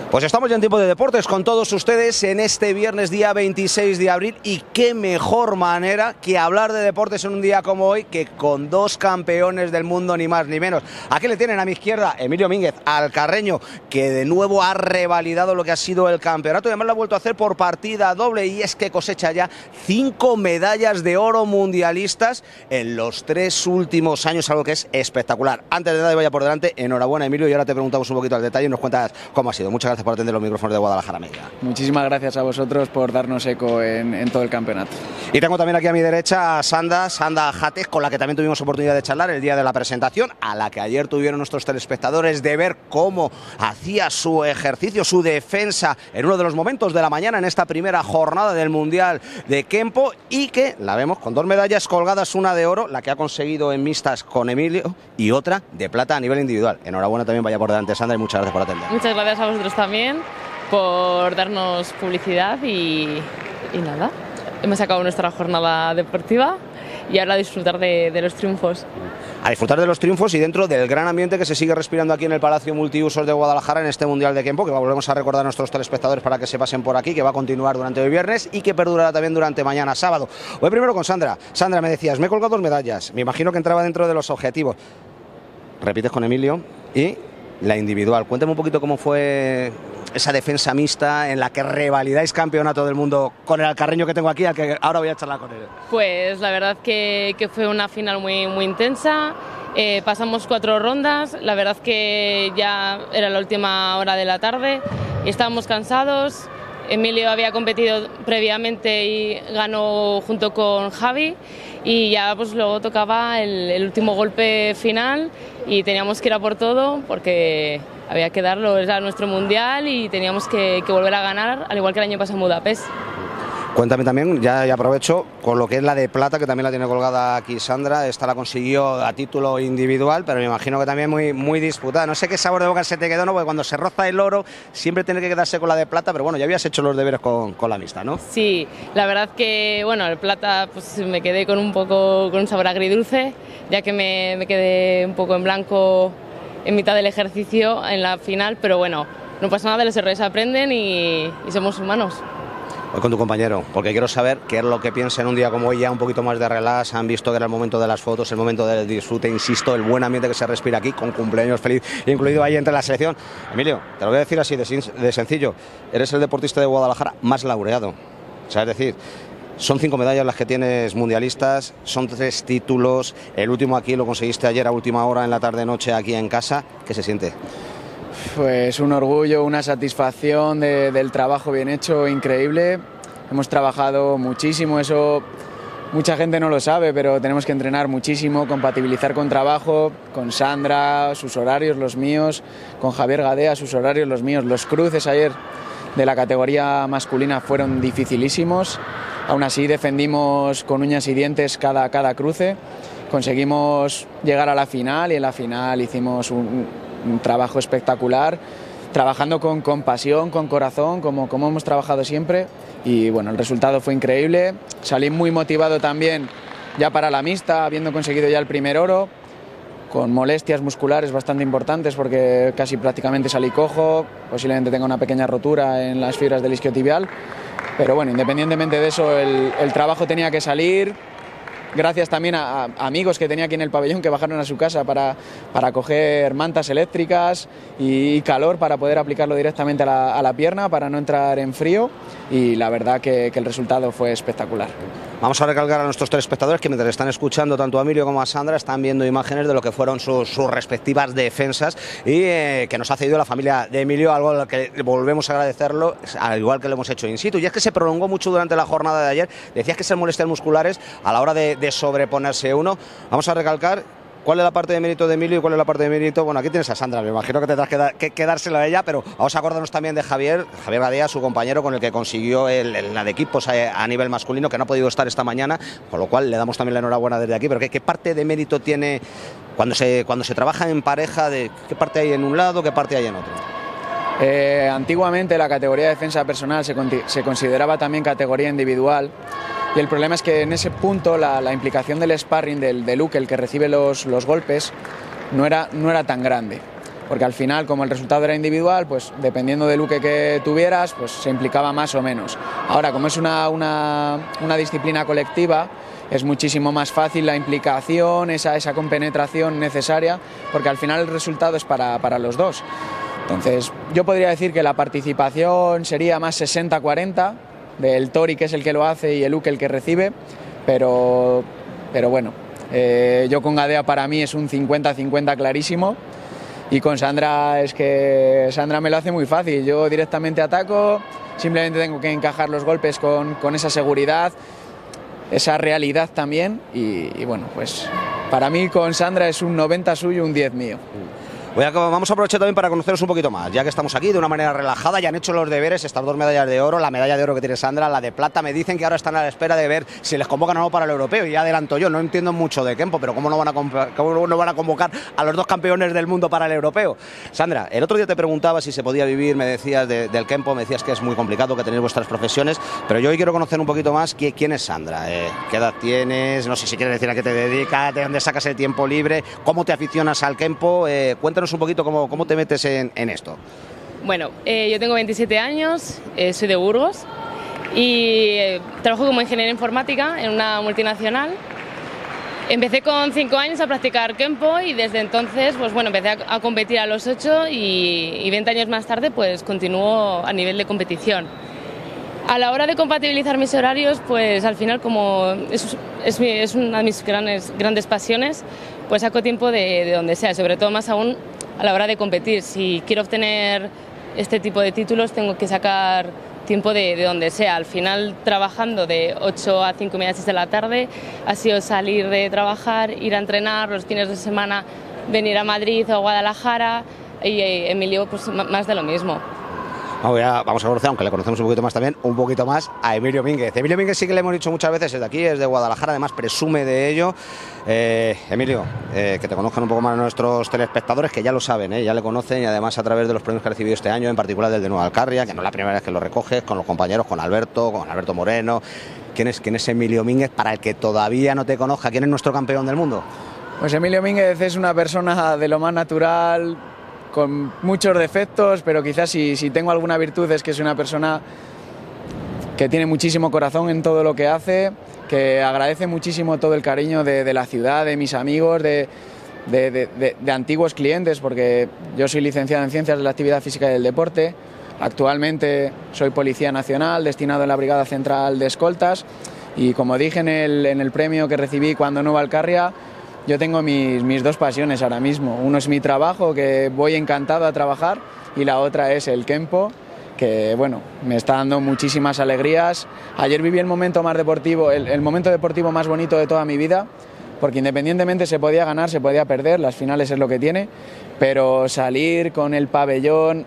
Pues estamos ya en tiempo de deportes con todos ustedes en este viernes día 26 de abril y qué mejor manera que hablar de deportes en un día como hoy que con dos campeones del mundo, ni más ni menos. Aquí le tienen a mi izquierda Emilio Mínguez, alcarreño, que de nuevo ha revalidado lo que ha sido el campeonato y además lo ha vuelto a hacer por partida doble, y es que cosecha ya 5 medallas de oro mundialistas en los 3 últimos años, algo que es espectacular. Antes de nada, vaya por delante, enhorabuena Emilio, y ahora te preguntamos un poquito al detalle y nos cuentas cómo ha sido. Muchas gracias por atender los micrófonos de Guadalajara Media. Muchísimas gracias a vosotros por darnos eco en todo el campeonato. Y tengo también aquí a mi derecha a Sanda Jates, con la que también tuvimos oportunidad de charlar el día de la presentación, a la que ayer tuvieron nuestros telespectadores de ver cómo hacía su ejercicio, su defensa en uno de los momentos de la mañana en esta primera jornada del Mundial de Kempo, y que la vemos con 2 medallas colgadas, una de oro, la que ha conseguido en mixtas con Emilio, y otra de plata a nivel individual. Enhorabuena también, vaya por delante Sandra, y muchas gracias por atender. Muchas gracias a vosotros también por darnos publicidad y nada, hemos sacado nuestra jornada deportiva y ahora a disfrutar de los triunfos. A disfrutar de los triunfos y dentro del gran ambiente que se sigue respirando aquí en el Palacio Multiusos de Guadalajara en este Mundial de Kempo, que volvemos a recordar a nuestros telespectadores para que se pasen por aquí, que va a continuar durante hoy viernes y que perdurará también durante mañana sábado. Voy primero con Sandra. Sandra, me decías, me he colgado 2 medallas, me imagino que entraba dentro de los objetivos. Repites con Emilio y la individual. Cuéntame un poquito cómo fue esa defensa mixta en la que revalidáis campeonato del mundo con el alcarreño que tengo aquí, al que ahora voy a charlar con él. Pues la verdad que fue una final muy intensa, pasamos 4 rondas, la verdad que ya era la última hora de la tarde y estábamos cansados. Emilio había competido previamente y ganó junto con Javi, y ya pues luego tocaba el último golpe final y teníamos que ir a por todo porque había que darlo, era nuestro mundial y teníamos que volver a ganar, al igual que el año pasado en Budapest. Cuéntame también, ya aprovecho, con lo que es la de plata, que también la tiene colgada aquí Sandra. Esta la consiguió a título individual, pero me imagino que también muy disputada. No sé qué sabor de boca se te quedó, ¿no? Porque cuando se roza el oro siempre tiene que quedarse con la de plata, pero bueno, ya habías hecho los deberes con la mixta, ¿no? Sí, la verdad que, bueno, el plata pues me quedé con un sabor agridulce, ya que me quedé un poco en blanco en mitad del ejercicio en la final, pero bueno, no pasa nada, los errores se aprenden y somos humanos. Voy con tu compañero, porque quiero saber qué es lo que piensa en un día como hoy, ya un poquito más de relax. Han visto que era el momento de las fotos, el momento del disfrute, insisto, el buen ambiente que se respira aquí, con cumpleaños feliz, incluido ahí entre la selección. Emilio, te lo voy a decir así de sencillo, eres el deportista de Guadalajara más laureado. O sea, es decir, son 5 medallas las que tienes mundialistas, son 3 títulos, el último aquí lo conseguiste ayer a última hora en la tarde-noche aquí en casa. ¿Qué se siente? Pues un orgullo, una satisfacción del trabajo bien hecho, increíble. Hemos trabajado muchísimo, eso mucha gente no lo sabe, pero tenemos que entrenar muchísimo, compatibilizar con trabajo, con Sandra, sus horarios, los míos, con Javier Gadea, sus horarios, los míos. Los cruces ayer de la categoría masculina fueron dificilísimos, aún así defendimos con uñas y dientes cada cruce, conseguimos llegar a la final y en la final hicimos un trabajo espectacular, trabajando con pasión, con corazón, como hemos trabajado siempre, y bueno, el resultado fue increíble. Salí muy motivado también ya para la mixta, habiendo conseguido ya el primer oro, con molestias musculares bastante importantes porque casi prácticamente salí cojo, posiblemente tenga una pequeña rotura en las fibras del isquiotibial, pero bueno, independientemente de eso, el trabajo tenía que salir. Gracias también a amigos que tenía aquí en el pabellón que bajaron a su casa para coger mantas eléctricas y calor para poder aplicarlo directamente a la pierna para no entrar en frío, y la verdad que el resultado fue espectacular. Vamos a recalcar a nuestros telespectadores que mientras están escuchando tanto a Emilio como a Sandra están viendo imágenes de lo que fueron sus respectivas defensas y que nos ha cedido la familia de Emilio, algo a lo que volvemos a agradecerlo, al igual que lo hemos hecho in situ. Y es que se prolongó mucho durante la jornada de ayer. Decías que se molestias musculares a la hora de sobreponerse uno. Vamos a recalcar cuál es la parte de mérito de Emilio y cuál es la parte de mérito. Bueno, aquí tienes a Sandra, me imagino que tendrás que dársela a ella, pero vamos a acordarnos también de Javier Gadea, su compañero con el que consiguió la de equipos a nivel masculino, que no ha podido estar esta mañana, con lo cual le damos también la enhorabuena desde aquí. Pero ¿qué parte de mérito tiene cuando se trabaja en pareja? De ¿qué parte hay en un lado, qué parte hay en otro? Antiguamente la categoría de defensa personal se consideraba también categoría individual, y el problema es que en ese punto la implicación del sparring, del Luke, el que recibe los golpes, no era tan grande. porque al final, como el resultado era individual, pues dependiendo del luque que tuvieras, pues se implicaba más o menos. Ahora, como es una disciplina colectiva, es muchísimo más fácil la implicación, esa compenetración necesaria, porque al final el resultado es para los dos. Entonces, yo podría decir que la participación sería más 60-40, del Tori, que es el que lo hace, y el Luque el que recibe, pero bueno, yo con Gadea para mí es un 50-50 clarísimo, y con Sandra es que Sandra me lo hace muy fácil. Yo directamente ataco, simplemente tengo que encajar los golpes con esa seguridad, esa realidad también, y bueno, pues para mí con Sandra es un 90 suyo, un 10 mío. Vamos a aprovechar también para conoceros un poquito más, ya que estamos aquí de una manera relajada, ya han hecho los deberes, estas 2 medallas de oro, la medalla de oro que tiene Sandra, la de plata. Me dicen que ahora están a la espera de ver si les convocan o no para el europeo, y ya adelanto yo, no entiendo mucho de Kempo, pero ¿cómo no van a convocar a los 2 campeones del mundo para el europeo? Sandra, el otro día te preguntaba si se podía vivir, me decías, del Kempo, me decías que es muy complicado, que tenéis vuestras profesiones, pero yo hoy quiero conocer un poquito más quién es Sandra, qué edad tienes, no sé si quieres decir a qué te dedicas, de dónde sacas el tiempo libre, cómo te aficionas al Kempo, cuéntanos un poquito cómo te metes en esto. Bueno, yo tengo 27 años, soy de Burgos y trabajo como ingeniera informática en una multinacional. Empecé con 5 años a practicar Kempo y desde entonces pues bueno, empecé a competir a los 8 y 20 años más tarde pues continúo a nivel de competición. A la hora de compatibilizar mis horarios, pues al final como es una de mis grandes pasiones, pues saco tiempo de donde sea, sobre todo más aún a la hora de competir. Si quiero obtener este tipo de títulos tengo que sacar tiempo de donde sea. Al final trabajando de 8 a 5 y media, 6 de la tarde ha sido salir de trabajar, ir a entrenar, los fines de semana venir a Madrid o a Guadalajara, y Emilio pues más de lo mismo. Vamos a conocer, aunque le conocemos un poquito más también, un poquito más a Emilio Mínguez. Emilio Mínguez sí que le hemos dicho muchas veces, es de aquí, es de Guadalajara, además presume de ello. Emilio, que te conozcan un poco más nuestros telespectadores, que ya lo saben, ya le conocen, y además a través de los premios que ha recibido este año, en particular del de Nueva Alcarria, que no es la primera vez que lo recoges, con los compañeros, con Alberto Moreno. ¿Quién es Emilio Mínguez? Para el que todavía no te conozca, ¿quién es nuestro campeón del mundo? Pues Emilio Mínguez es una persona de lo más natural, con muchos defectos, pero quizás si tengo alguna virtud es que es una persona que tiene muchísimo corazón en todo lo que hace, que agradece muchísimo todo el cariño de la ciudad, de mis amigos, de antiguos clientes, porque yo soy licenciado en Ciencias de la Actividad Física y del Deporte, actualmente soy Policía Nacional, destinado en la Brigada Central de Escoltas, y como dije en el premio que recibí cuando Nueva Alcarria, yo tengo mis 2 pasiones ahora mismo. Uno es mi trabajo, que voy encantado a trabajar, y la otra es el Kempo, que bueno, me está dando muchísimas alegrías. Ayer viví el momento más deportivo, el momento deportivo más bonito de toda mi vida, porque independientemente se podía ganar, se podía perder, las finales es lo que tiene, pero salir con el pabellón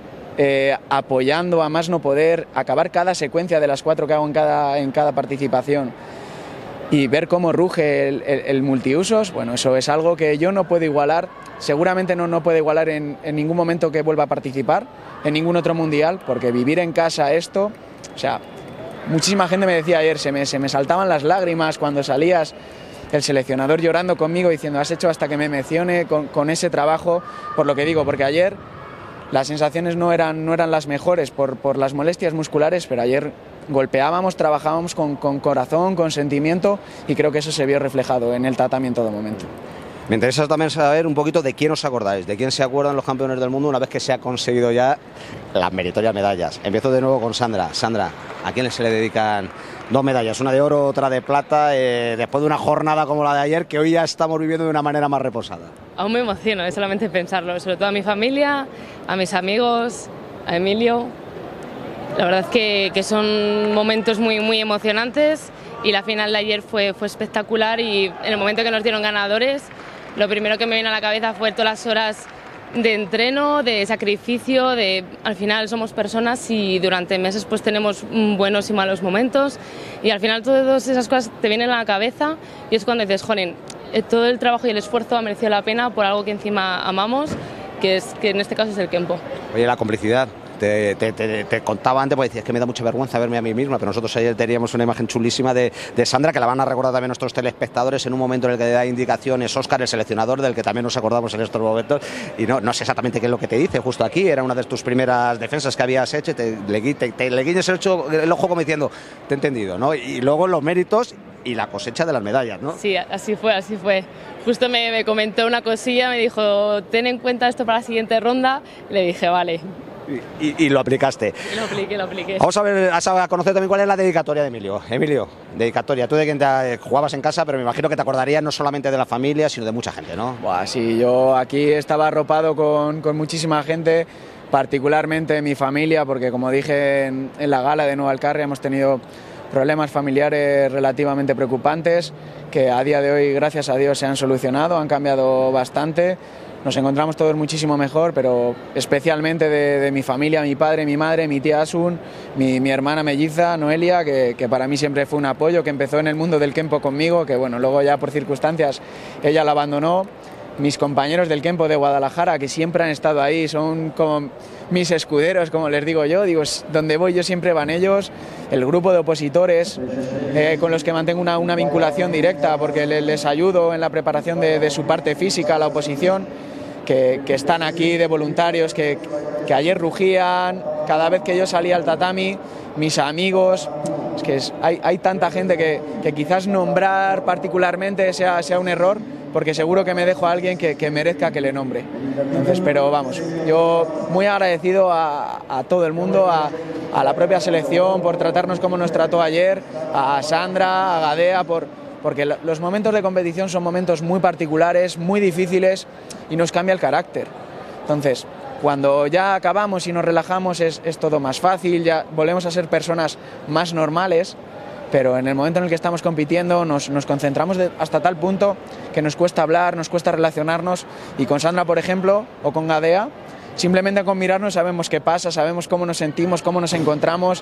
apoyando a más no poder, acabar cada secuencia de las 4 que hago en cada participación, y ver cómo ruge el multiusos, bueno, eso es algo que yo no puedo igualar, seguramente no puedo igualar en ningún momento que vuelva a participar, en ningún otro mundial, porque vivir en casa esto, o sea, muchísima gente me decía ayer, se me saltaban las lágrimas cuando salías, el seleccionador llorando conmigo diciendo, has hecho hasta que me emocione con ese trabajo, por lo que digo, porque ayer las sensaciones no eran las mejores por las molestias musculares, pero ayer golpeábamos, trabajábamos con corazón, con sentimiento, y creo que eso se vio reflejado en el tatami en todo momento. Me interesa también saber un poquito de quién os acordáis, de quién se acuerdan los campeones del mundo una vez que se ha conseguido ya las meritorias medallas. Empiezo de nuevo con Sandra. Sandra, ¿a quién se le dedican 2 medallas? Una de oro, otra de plata, después de una jornada como la de ayer, que hoy ya estamos viviendo de una manera más reposada. Aún me emociono, solamente pensarlo, sobre todo a mi familia, a mis amigos, a Emilio. La verdad es que son momentos muy emocionantes, y la final de ayer fue espectacular, y en el momento que nos dieron ganadores, lo primero que me vino a la cabeza fue todas las horas de entreno, de sacrificio, al final somos personas y durante meses pues tenemos buenos y malos momentos, y al final todas esas cosas te vienen a la cabeza, y es cuando dices, joder, todo el trabajo y el esfuerzo ha merecido la pena por algo que encima amamos, que en este caso es el Kempo. Oye, la complicidad Te contaba antes, porque decías que me da mucha vergüenza verme a mí misma, pero nosotros ayer teníamos una imagen chulísima de Sandra, que la van a recordar también nuestros telespectadores en un momento en el que da indicaciones Óscar, el seleccionador, del que también nos acordamos en estos momentos, y no sé exactamente qué es lo que te dice justo aquí. Era una de tus primeras defensas que habías hecho, te le guiñes el ojo como diciendo, te he entendido, ¿no? Y luego los méritos y la cosecha de las medallas, ¿no? Sí, así fue. Justo me comentó una cosilla, me dijo, ten en cuenta esto para la siguiente ronda, y le dije, vale. Y lo aplicaste. Lo apliqué. Vamos a conocer también cuál es la dedicatoria de Emilio. Emilio, dedicatoria, tú de quien jugabas en casa, pero me imagino que te acordarías no solamente de la familia, sino de mucha gente, ¿no? Buah, sí, yo aquí estaba arropado con muchísima gente, particularmente mi familia, porque como dije en la gala de Nueva Alcarria, hemos tenido problemas familiares relativamente preocupantes que a día de hoy, gracias a Dios, se han solucionado, han cambiado bastante. Nos encontramos todos muchísimo mejor, pero especialmente de mi familia, mi padre, mi madre, mi tía Asun, mi hermana melliza, Noelia, que para mí siempre fue un apoyo, que empezó en el mundo del Kempo conmigo, que bueno, luego ya por circunstancias ella la abandonó. Mis compañeros del Kempo de Guadalajara, que siempre han estado ahí, son como mis escuderos, como les digo yo, donde voy yo siempre van ellos. El grupo de opositores con los que mantengo una vinculación directa, porque les ayudo en la preparación de su parte física, la oposición, que están aquí de voluntarios, que ayer rugían cada vez que yo salía al tatami, mis amigos. Es que hay tanta gente que quizás nombrar particularmente sea un error, porque seguro que me dejo a alguien que merezca que le nombre. Entonces, pero vamos, yo muy agradecido a todo el mundo, a la propia selección por tratarnos como nos trató ayer, a Sandra, a Gadea, porque los momentos de competición son momentos muy particulares, muy difíciles y nos cambia el carácter. Entonces, cuando ya acabamos y nos relajamos es todo más fácil, ya volvemos a ser personas más normales, pero en el momento en el que estamos compitiendo nos concentramos hasta tal punto que nos cuesta hablar, nos cuesta relacionarnos, y con Sandra, por ejemplo, o con Gadea, simplemente con mirarnos sabemos qué pasa, sabemos cómo nos sentimos, cómo nos encontramos,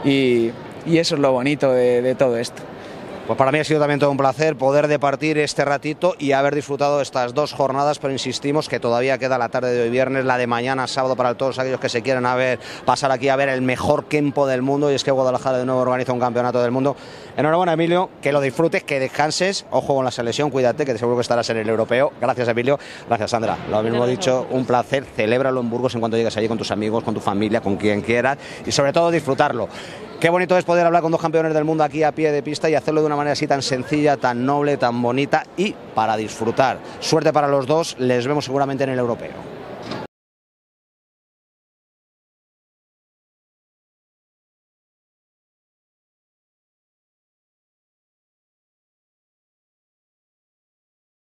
y eso es lo bonito de todo esto. Pues para mí ha sido también todo un placer poder departir este ratito y haber disfrutado de estas 2 jornadas, pero insistimos que todavía queda la tarde de hoy viernes, la de mañana sábado, para todos aquellos que se quieran pasar aquí a ver el mejor Kempo del mundo, y es que Guadalajara de nuevo organiza un campeonato del mundo. Enhorabuena, Emilio, que lo disfrutes, que descanses, ojo con la selección, cuídate, que seguro que estarás en el europeo. Gracias, Emilio. Gracias, Sandra. Lo mismo dicho, un placer, celébralo en Burgos en cuanto llegues allí con tus amigos, con tu familia, con quien quieras, y sobre todo disfrutarlo. Qué bonito es poder hablar con 2 campeones del mundo aquí a pie de pista y hacerlo de una manera así tan sencilla, tan noble, tan bonita y para disfrutar. Suerte para los dos, les vemos seguramente en el europeo.